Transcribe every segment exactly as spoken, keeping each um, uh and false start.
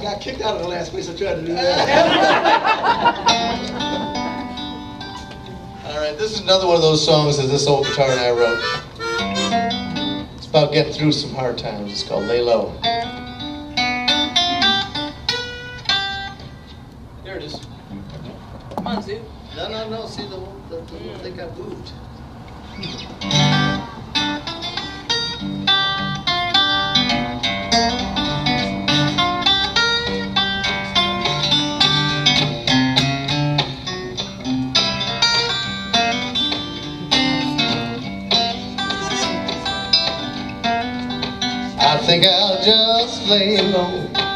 got kicked out of the last place I tried to do that. All right, this is another one of those songs that this old guitar and I wrote. It's about getting through some hard times. It's called Lay Low. There it is. Come on, Sue. No, no, no. See, the, the, the little thing got moved. I think I'll just lay low,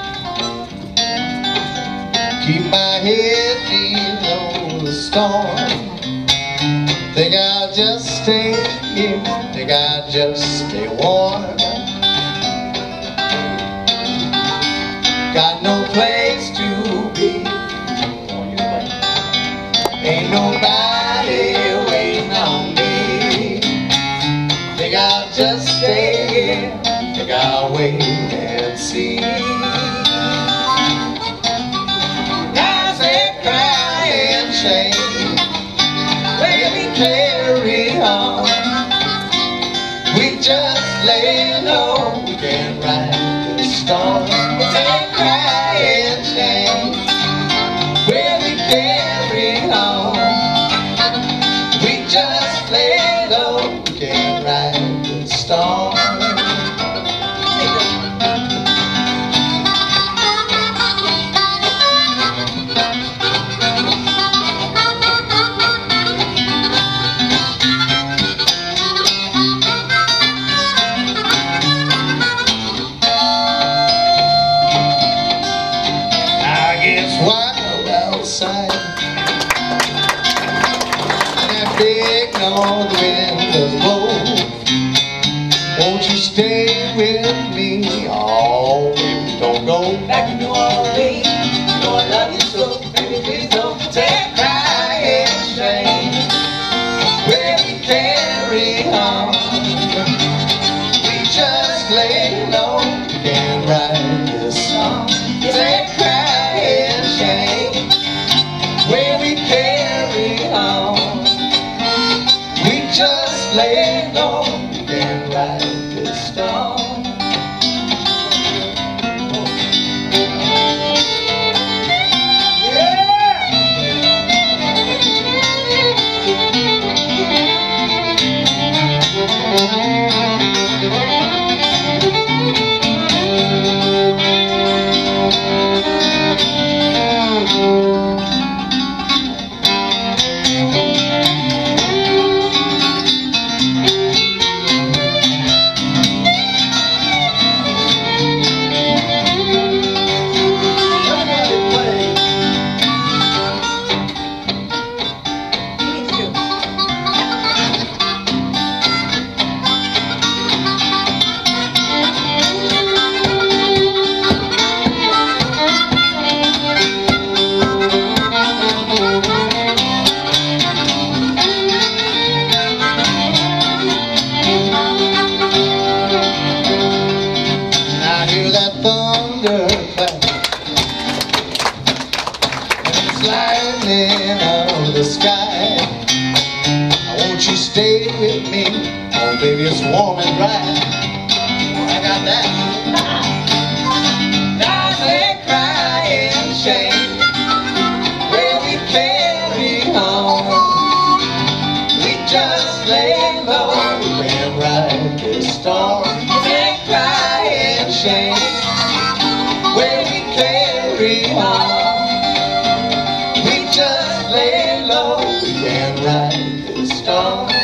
keep my head deep on the storm. Think I'll just stay here, think I'll just stay warm. Got no place to be, ain't nobody waiting on me. Think I'll just stay here, think I'll wait and see. Now they cry and shame, baby, carry on. We just lay low, we can ride the storm. They cry and shame, baby, carry on. We just lay low, we can ride the storm. Wild outside, and that big north wind does blow. Won't you stay with me? Oh, baby, don't go back to New Orleans. You know I love you so, baby, please don't take cry and shame. Baby, carry on. We just lay low and write this song. Take cry and shame, where we carry on. We just lay low and ride this storm. Lightning out of the sky. Won't you stay with me? Oh baby, it's warm and dry. Oh, I got that. Now they cry and shame, where we carry on. We just lay low and ride this storm. They cry and shame, where we carry on. Just lay low and ride the storm.